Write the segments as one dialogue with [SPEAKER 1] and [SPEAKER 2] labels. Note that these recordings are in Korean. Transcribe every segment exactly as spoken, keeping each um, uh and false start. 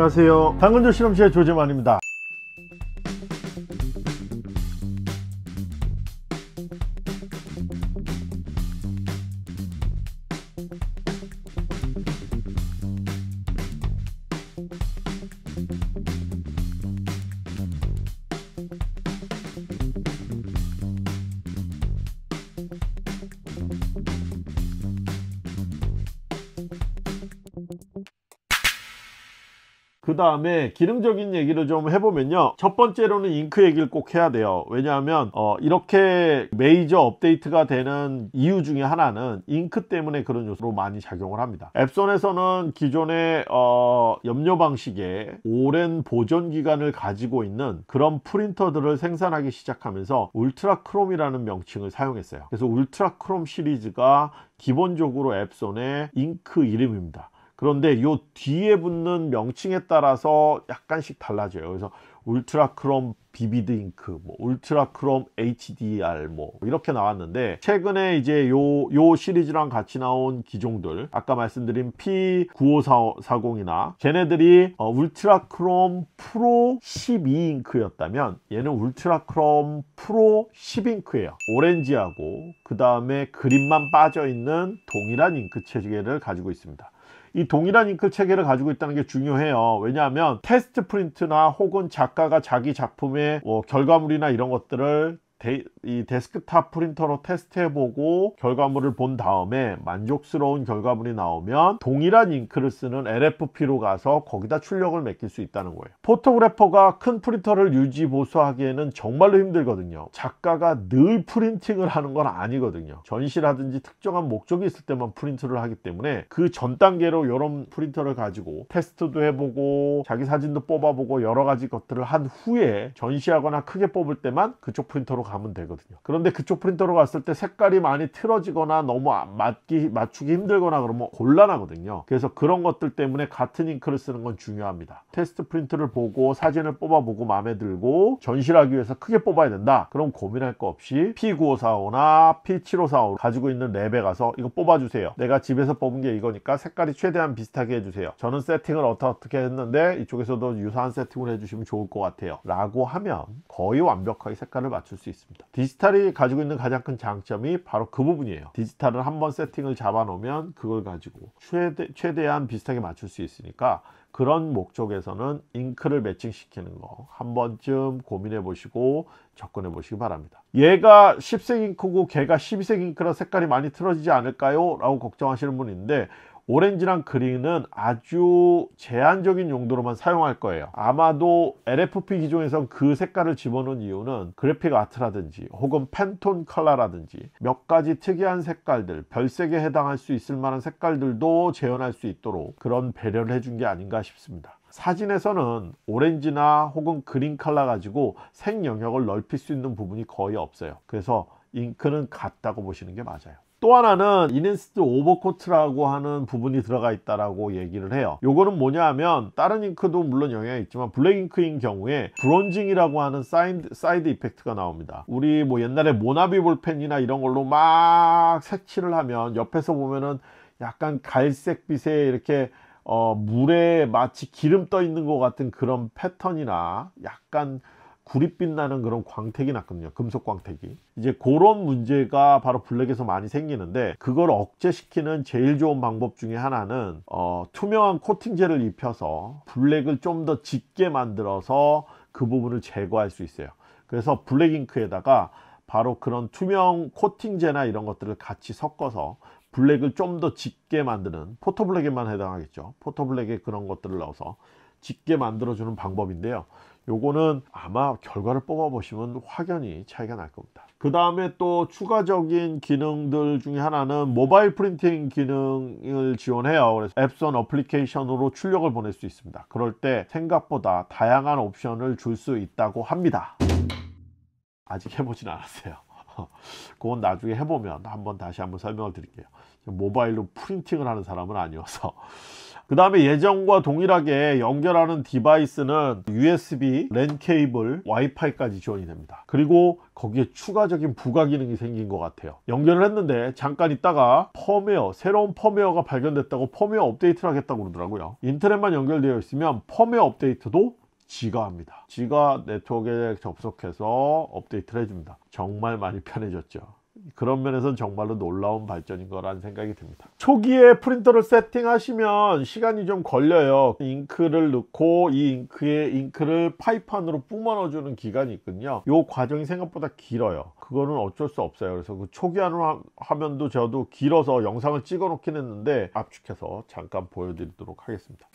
[SPEAKER 1] 안녕하세요. 당근조 실험실의 조재만입니다. 그 다음에 기능적인 얘기를 좀 해보면요, 첫 번째로는 잉크 얘기를 꼭 해야 돼요. 왜냐하면 어, 이렇게 메이저 업데이트가 되는 이유 중에 하나는 잉크 때문에 그런 요소로 많이 작용을 합니다. 앱손에서는 기존의 어, 염료 방식의 오랜 보존 기간을 가지고 있는 그런 프린터들을 생산하기 시작하면서 울트라 크롬이라는 명칭을 사용했어요. 그래서 울트라 크롬 시리즈가 기본적으로 앱손의 잉크 이름입니다. 그런데 요 뒤에 붙는 명칭에 따라서 약간씩 달라져요. 그래서 울트라 크롬 비비드 잉크, 뭐 울트라 크롬 에이치디알 뭐 이렇게 나왔는데, 최근에 이제 요, 요 시리즈랑 같이 나온 기종들, 아까 말씀드린 피 구오사공이나 걔네들이 어, 울트라 크롬 프로 십이 잉크였다면 얘는 울트라 크롬 프로 십 잉크예요. 오렌지하고 그 다음에 그린만 빠져 있는 동일한 잉크 체계를 가지고 있습니다. 이 동일한 잉크 체계를 가지고 있다는 게 중요해요. 왜냐하면 테스트 프린트나 혹은 작가가 자기 작품의 뭐 결과물이나 이런 것들을 데, 이 데스크탑 프린터로 테스트해보고 결과물을 본 다음에 만족스러운 결과물이 나오면 동일한 잉크를 쓰는 엘에프피로 가서 거기다 출력을 맡길 수 있다는 거예요. 포토그래퍼가 큰 프린터를 유지 보수하기에는 정말로 힘들거든요. 작가가 늘 프린팅을 하는 건 아니거든요. 전시라든지 특정한 목적이 있을 때만 프린트를 하기 때문에 그 전 단계로 이런 프린터를 가지고 테스트도 해보고 자기 사진도 뽑아보고 여러 가지 것들을 한 후에 전시하거나 크게 뽑을 때만 그쪽 프린터로 가면 되거든요. 그런데 그쪽 프린터로 갔을 때 색깔이 많이 틀어지거나 너무 맞기, 맞추기 힘들거나 그러면 곤란하거든요. 그래서 그런 것들 때문에 같은 잉크를 쓰는 건 중요합니다. 테스트 프린트를 보고 사진을 뽑아보고 마음에 들고 전시를 하기 위해서 크게 뽑아야 된다, 그럼 고민할 거 없이 피 구오사오나 피 칠오사오 가지고 있는 랩에 가서 이거 뽑아주세요. 내가 집에서 뽑은 게 이거니까 색깔이 최대한 비슷하게 해주세요. 저는 세팅을 어떻게 어떻게 했는데 이쪽에서도 유사한 세팅을 해주시면 좋을 것 같아요 라고 하면 거의 완벽하게 색깔을 맞출 수 있습니다. 있습니다. 디지털이 가지고 있는 가장 큰 장점이 바로 그 부분이에요. 디지털은 한번 세팅을 잡아 놓으면 그걸 가지고 최대, 최대한 비슷하게 맞출 수 있으니까, 그런 목적에서는 잉크를 매칭시키는 거 한 번쯤 고민해 보시고 접근해 보시기 바랍니다. 얘가 십 색 잉크고 걔가 십이 색 잉크라 색깔이 많이 틀어지지 않을까요? 라고 걱정하시는 분인데, 오렌지랑 그린은 아주 제한적인 용도로만 사용할 거예요. 아마도 엘에프피 기종에선 그 색깔을 집어넣은 이유는 그래픽 아트라든지 혹은 팬톤 컬러라든지 몇 가지 특이한 색깔들, 별색에 해당할 수 있을 만한 색깔들도 재현할 수 있도록 그런 배려를 해준 게 아닌가 싶습니다. 사진에서는 오렌지나 혹은 그린 컬러 가지고 색 영역을 넓힐 수 있는 부분이 거의 없어요. 그래서 잉크는 같다고 보시는 게 맞아요. 또 하나는 인핸스드 오버코트라고 하는 부분이 들어가 있다라고 얘기를 해요. 요거는 뭐냐 하면, 다른 잉크도 물론 영향이 있지만 블랙 잉크인 경우에 브론징이라고 하는 사이드, 사이드 이펙트가 나옵니다. 우리 뭐 옛날에 모나비 볼펜이나 이런 걸로 막 색칠을 하면 옆에서 보면은 약간 갈색빛에 이렇게 어, 물에 마치 기름 떠 있는 것 같은 그런 패턴이나 약간 구릿빛 나는 그런 광택이 났거든요. 금속 광택이. 이제 그런 문제가 바로 블랙에서 많이 생기는데, 그걸 억제시키는 제일 좋은 방법 중에 하나는 어, 투명한 코팅제를 입혀서 블랙을 좀 더 짙게 만들어서 그 부분을 제거할 수 있어요. 그래서 블랙 잉크에다가 바로 그런 투명 코팅제나 이런 것들을 같이 섞어서 블랙을 좀 더 짙게 만드는, 포토블랙에만 해당하겠죠. 포토블랙에 그런 것들을 넣어서 짙게 만들어주는 방법인데요. 요거는 아마 결과를 뽑아 보시면 확연히 차이가 날 겁니다. 그 다음에 또 추가적인 기능들 중에 하나는 모바일 프린팅 기능을 지원해요. 그래서 앱손 어플리케이션으로 출력을 보낼 수 있습니다. 그럴 때 생각보다 다양한 옵션을 줄 수 있다고 합니다. 아직 해보진 않았어요. 그건 나중에 해보면 한번 다시 한번 설명을 드릴게요. 모바일로 프린팅을 하는 사람은 아니어서. 그 다음에 예전과 동일하게 연결하는 디바이스는 유에스비, 랜 케이블, 와이파이까지 지원이 됩니다. 그리고 거기에 추가적인 부가 기능이 생긴 것 같아요. 연결을 했는데 잠깐 있다가 펌웨어, 새로운 펌웨어가 발견됐다고 펌웨어 업데이트를 하겠다고 그러더라고요. 인터넷만 연결되어 있으면 펌웨어 업데이트도 지가 합니다. 지가 네트워크에 접속해서 업데이트를 해줍니다. 정말 많이 편해졌죠. 그런 면에서는 정말로 놀라운 발전인 거라는 생각이 듭니다. 초기에 프린터를 세팅하시면 시간이 좀 걸려요. 잉크를 넣고 이 잉크에 잉크를 파이프 안으로 뿜어 넣어주는 기간이 있거든요. 이 과정이 생각보다 길어요. 그거는 어쩔 수 없어요. 그래서 그 초기 화면도 저도 길어서 영상을 찍어 놓긴 했는데 압축해서 잠깐 보여드리도록 하겠습니다.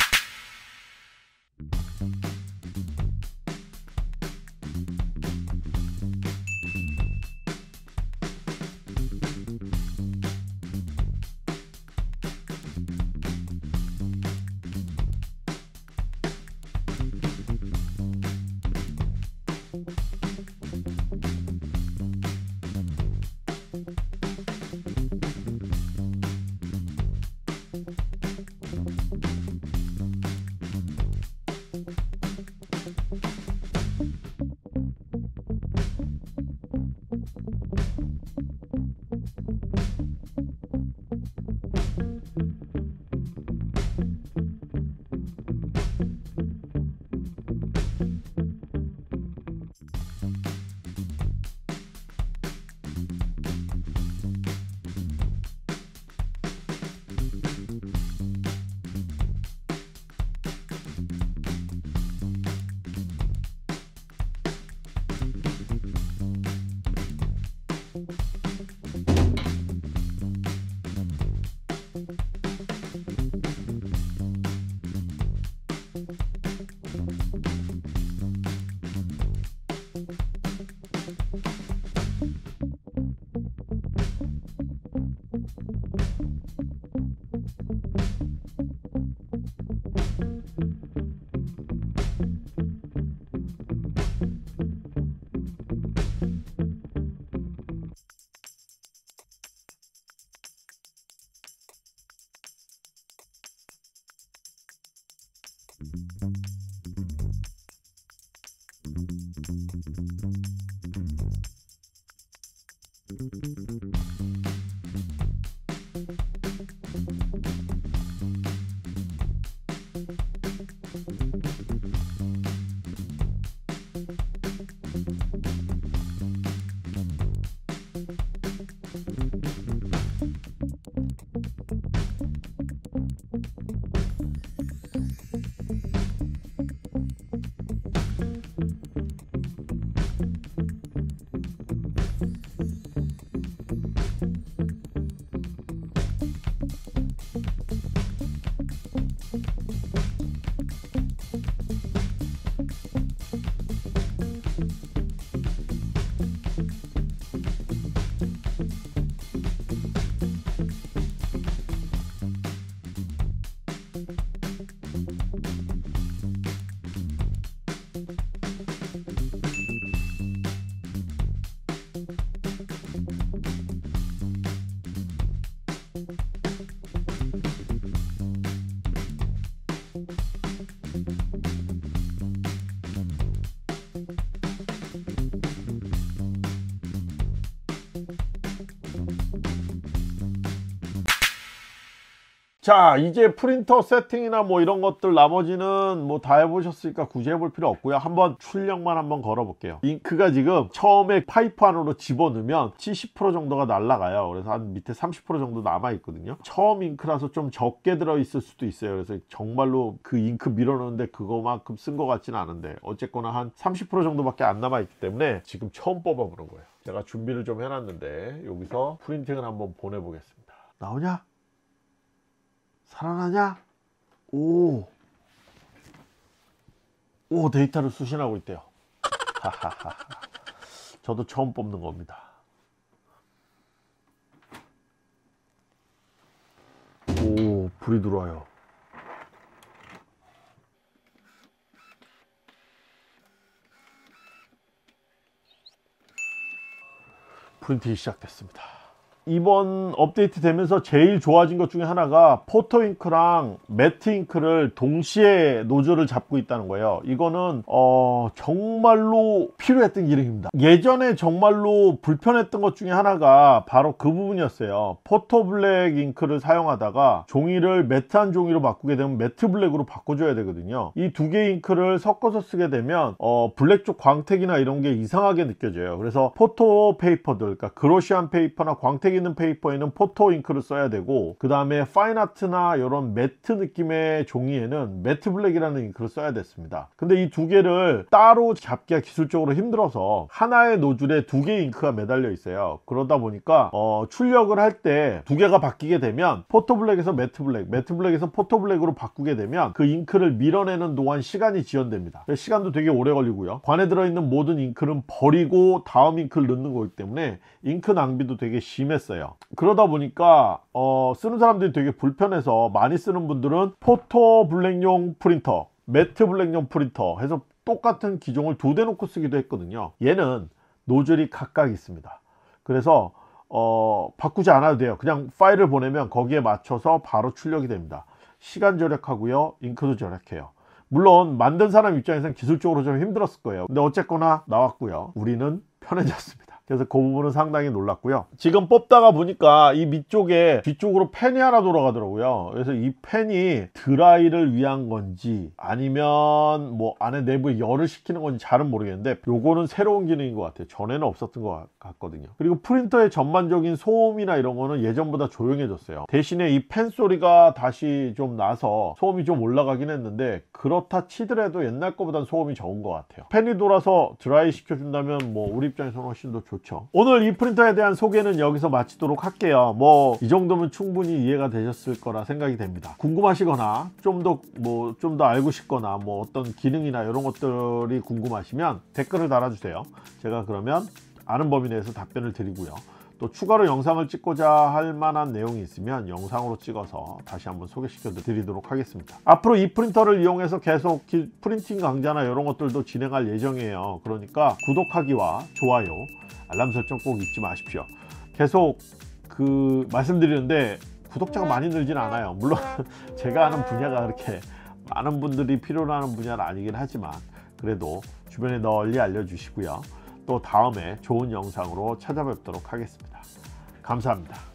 [SPEAKER 1] 자, 이제 프린터 세팅이나 뭐 이런 것들 나머지는 뭐 다 해보셨으니까 굳이 해볼 필요 없고요. 한번 출력만 한번 걸어 볼게요. 잉크가 지금 처음에 파이프 안으로 집어넣으면 칠십 퍼센트 정도가 날아가요. 그래서 한 밑에 삼십 퍼센트 정도 남아 있거든요. 처음 잉크라서 좀 적게 들어 있을 수도 있어요. 그래서 정말로 그 잉크 밀어넣는데 그거만큼 쓴 것 같지는 않은데 어쨌거나 한 삼십 퍼센트 정도밖에 안 남아 있기 때문에 지금 처음 뽑아보는 거예요. 제가 준비를 좀 해놨는데 여기서 프린팅을 한번 보내보겠습니다. 나오냐? 살아나냐? 오, 오, 데이터를 수신하고 있대요. 하하하. 저도 처음 뽑는 겁니다. 오, 불이 들어와요. 프린팅이 시작됐습니다. 이번 업데이트 되면서 제일 좋아진 것 중에 하나가 포토 잉크랑 매트 잉크를 동시에 노즐을 잡고 있다는 거예요. 이거는 어 정말로 필요했던 기능입니다. 예전에 정말로 불편했던 것 중에 하나가 바로 그 부분이었어요. 포토 블랙 잉크를 사용하다가 종이를 매트한 종이로 바꾸게 되면 매트 블랙으로 바꿔줘야 되거든요. 이 두 개의 잉크를 섞어서 쓰게 되면 어 블랙 쪽 광택이나 이런 게 이상하게 느껴져요. 그래서 포토 페이퍼들, 그러니까 그로시안 페이퍼나 광택 있는 페이퍼에는 포토 잉크를 써야 되고, 그 다음에 파인아트나 이런 매트 느낌의 종이에는 매트 블랙이라는 잉크를 써야 됐습니다. 근데 이 두 개를 따로 잡기가 기술적으로 힘들어서 하나의 노즐에 두 개의 잉크가 매달려 있어요. 그러다 보니까 어 출력을 할 때 두 개가 바뀌게 되면 포토 블랙에서 매트 블랙, 매트 블랙에서 포토 블랙으로 바꾸게 되면 그 잉크를 밀어내는 동안 시간이 지연됩니다. 시간도 되게 오래 걸리고요. 관에 들어있는 모든 잉크는 버리고 다음 잉크를 넣는 거기 때문에 잉크 낭비도 되게 심했어요. 그러다 보니까 어 쓰는 사람들이 되게 불편해서 많이 쓰는 분들은 포토 블랙용 프린터, 매트 블랙용 프린터 해서 똑같은 기종을 두 대 놓고 쓰기도 했거든요. 얘는 노즐이 각각 있습니다. 그래서 어 바꾸지 않아도 돼요. 그냥 파일을 보내면 거기에 맞춰서 바로 출력이 됩니다. 시간 절약하고요, 잉크도 절약해요. 물론 만든 사람 입장에서는 기술적으로 좀 힘들었을 거예요. 근데 어쨌거나 나왔고요. 우리는 편해졌습니다. 그래서 그 부분은 상당히 놀랐고요. 지금 뽑다가 보니까 이 밑쪽에 뒤쪽으로 팬이 하나 돌아가더라고요. 그래서 이 팬이 드라이를 위한 건지 아니면 뭐 안에 내부에 열을 식히는 건지 잘은 모르겠는데, 요거는 새로운 기능인 것 같아요. 전에는 없었던 것 같거든요. 그리고 프린터의 전반적인 소음이나 이런 거는 예전보다 조용해졌어요. 대신에 이 팬 소리가 다시 좀 나서 소음이 좀 올라가긴 했는데, 그렇다 치더라도 옛날 거보단 소음이 적은 것 같아요. 팬이 돌아서 드라이 시켜준다면 뭐 우리 입장에서는 훨씬 더 좋죠. 오늘 이 프린터에 대한 소개는 여기서 마치도록 할게요. 뭐 이 정도면 충분히 이해가 되셨을 거라 생각이 됩니다. 궁금하시거나 좀 더 뭐 좀 더 알고 싶거나 뭐 어떤 기능이나 이런 것들이 궁금하시면 댓글을 달아주세요. 제가 그러면 아는 범위 내에서 답변을 드리고요. 또 추가로 영상을 찍고자 할 만한 내용이 있으면 영상으로 찍어서 다시 한번 소개시켜 드리도록 하겠습니다. 앞으로 이 프린터를 이용해서 계속 프린팅 강좌나 이런 것들도 진행할 예정이에요. 그러니까 구독하기와 좋아요, 알람 설정 꼭 잊지 마십시오. 계속 그 말씀드리는데 구독자가 많이 늘진 않아요. 물론 제가 하는 분야가 그렇게 많은 분들이 필요로 하는 분야는 아니긴 하지만, 그래도 주변에 널리 알려주시고요. 또 다음에 좋은 영상으로 찾아뵙도록 하겠습니다. 감사합니다.